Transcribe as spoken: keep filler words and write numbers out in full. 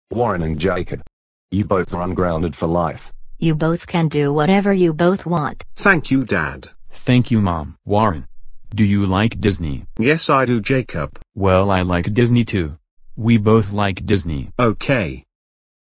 Warren and Jacob. You both are ungrounded for life. You both can do whatever you both want. Thank you, Dad. Thank you, Mom. Warren, do you like Disney? Yes, I do, Jacob. Well, I like Disney too. We both like Disney. Okay.